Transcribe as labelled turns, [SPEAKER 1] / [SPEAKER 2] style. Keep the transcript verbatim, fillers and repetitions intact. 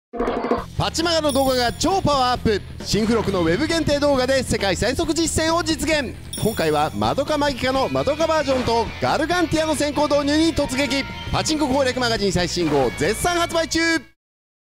[SPEAKER 1] パチマガの動画が超パワーアップ。新付録のウェブ限定動画で世界最速実践を実現。今回はマドカマギカのマドカバージョンとガルガンティアの先行導入に突撃。パチンコ攻略マガジン最新号絶賛発売中。